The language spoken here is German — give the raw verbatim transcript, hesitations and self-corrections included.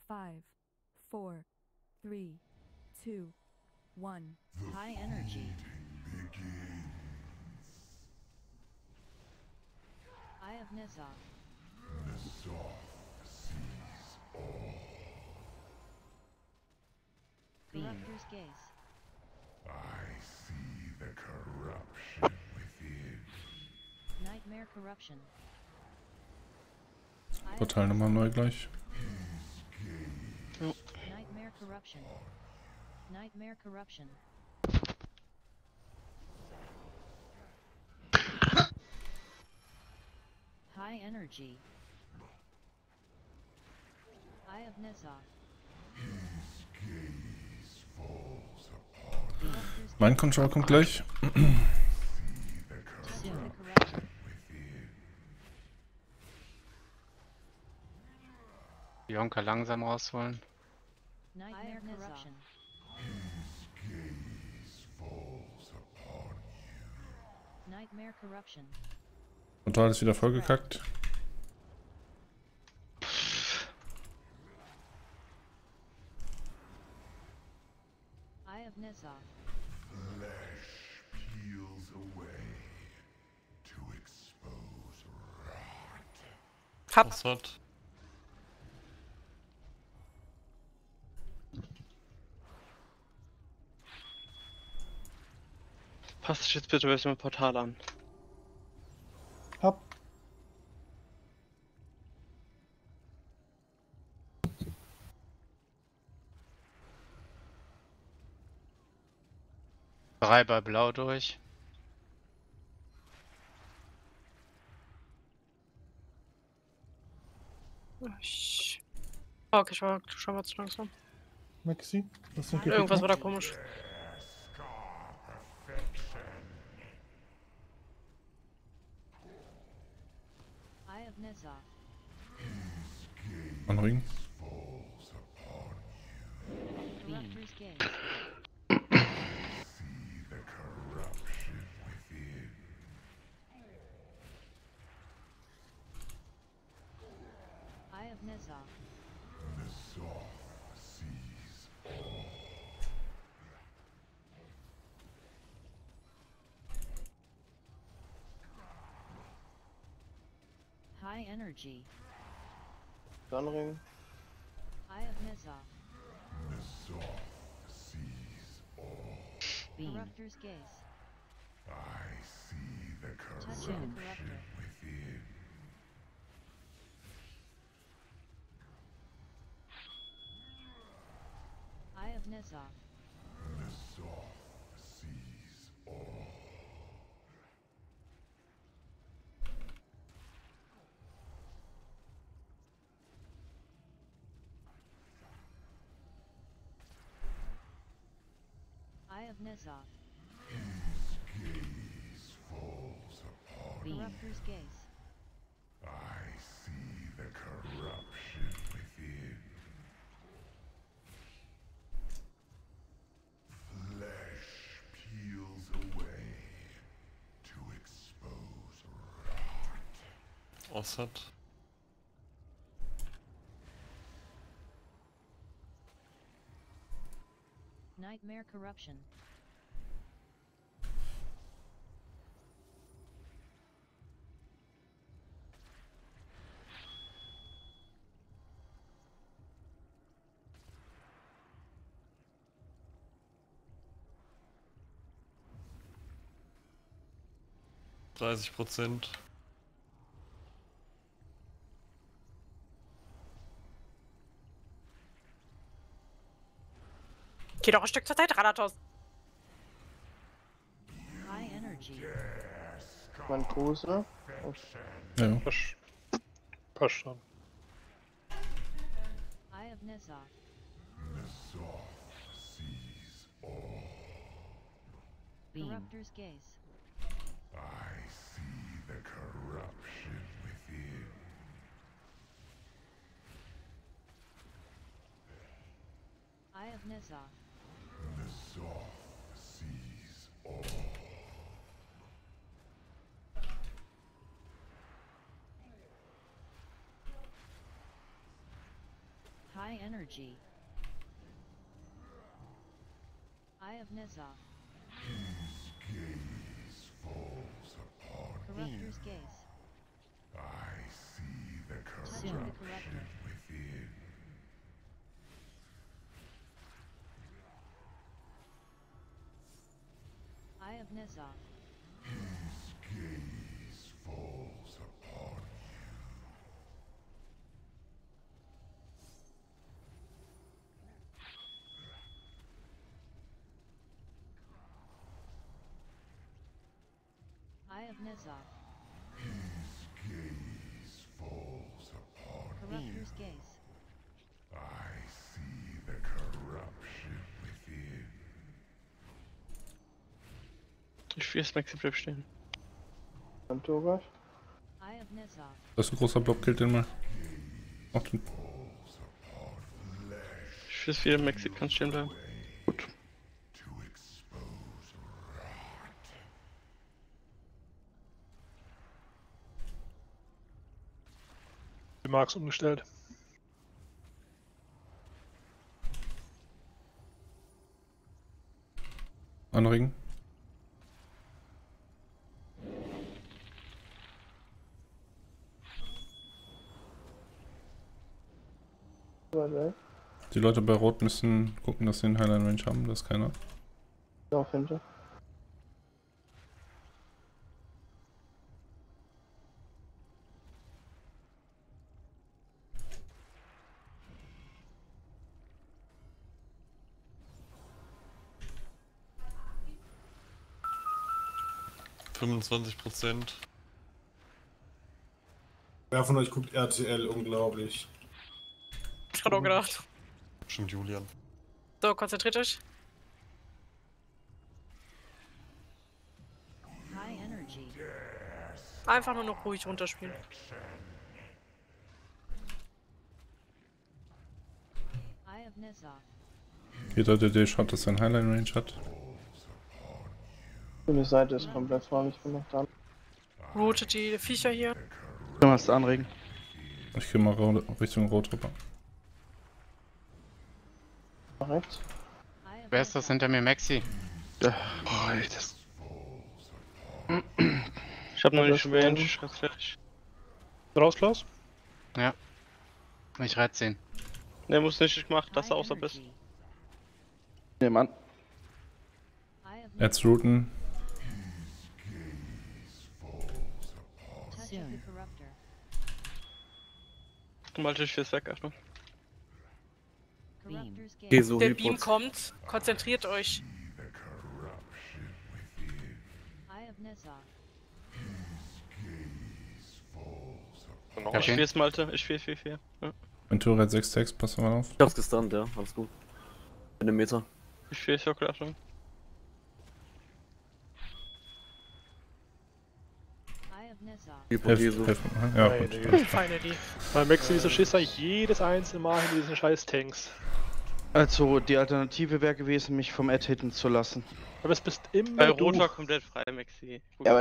Five, four, three, two, one. High energy. Eye of Nezoth. Nezoth sees all. Corruptor's Gaze. I see the corruption within. Nightmare Corruption. Portal nochmal neu gleich. Oh. Nightmare Corruption. Nightmare Corruption. High energy. Eye of Nezoth. His gaze falls upon Mein Control kommt gleich. see the Soon. corruption The corruption. within. Jonker langsam rausholen. Nightmare Corruption. His gaze falls upon you. Nightmare Corruption. Portal ist wieder vollgekackt. Eye of Nezoth. Flesh peels away to expose rot. Hab. Das hat. Passt dich jetzt bitte ein bisschen mit Portal an. Hab. Drei bei Blau durch. Ich... Oh, okay, ich war schon mal zu langsam. Maxi, was sind Irgendwas war da komisch. Scar perfection. Eye of Nezoth. His gaze Ein Ring. falls upon you. Corruptor's Gaze. See the corruption within. Eye of Nezoth. Nezoth sees all. High energy. Ring. Eye of Nezoth. Nezoth sees all. Beam. Corruptor's Gaze. I see the Touching the corruption corruptor. within. Eye of Nezoth. Nezoth sees all. Eye of Nezoth. His gaze falls upon Beam. Corruptor's Gaze. I see the corruption within. Flesh peels away to expose rot. Das hat. Nightmare Corruption. dreißig Prozent. Geh doch ein Stück zur Seite, Radatos. High energy. Mein Großer. Ja. Passt. Passt schon. Eye of Nezoth. Nezoth sees all. Beam. Corruptor's Gaze. I see the corruption within. Eye of Nezoth. Nezoth sees all. High High energy. Eye of Nezza. Gaze falls upon Corruptor's gaze. I see the Touch of the corruption corruptor. within. Eye of Nezza. Gaze falls upon Eye of Nezza. gaze falls upon Corruptor's gaze. I see the corruption within. Ich spiele es Maxi bleib stehen. Dann Togas. Eye of Nezza. Das ist ein großer Block, killt den mal. Auch den. Ich spiele es wieder Maxi, kann stehen bleiben. Gut. To expose rot. Die Marks umgestellt. Anregen. Warte, Die Leute bei Rot müssen gucken, dass sie einen Highline Range haben, das ist keiner. Lauf hinter. fünfundzwanzig Prozent. Wer von euch guckt R T L? Unglaublich. Ich hab auch gedacht. Bestimmt Julian. So, konzentriert euch. High energy. Einfach nur noch ruhig runterspielen. Eye of Nezza. Jeder, der den schaut, dass er einen Highline Range hat. Grüne Seite ist komplett freundlich gemacht. Dann. Routet die Viecher hier. Du machst anregen. Ich gehe mal ra- Richtung Rot rüber. Nach rechts. Eye of Wer ist das Nezza. hinter mir? Maxi. Boah, ey, das... Ich hab noch nicht Range, ich hab's fertig. Raus, Klaus? Ich reiz ihn. Ne, muss nicht, ich mach, dass du High außer bist. energy. Nehmen an. Eye of Jetzt routen. Touch of the corruptor. Malte ich fürs weg, Achtung. Corruptor's Geh gaze. so Der Report. Beam kommt, konzentriert euch. Eye of Nezza. Okay. Ich spiel's Malte, ich spiel vier vier. Ja. Ventura hat sechs Tags, pass mal auf. Ich hab's gestunt, ja. Alles gut. In einem Meter. Ich spiel Circle, Achtung. Eye of Nezza. Helf, helf, ja, Meine gut. Güte. Feine die. Weil Maxi, wieso schießt eigentlich jedes einzelne Mal in diesen scheiß Tanks? Also, die Alternative wäre gewesen, mich vom Ad hitten zu lassen. Aber es bist immer Bei du. Rot war komplett frei, Maxi. Ja, aber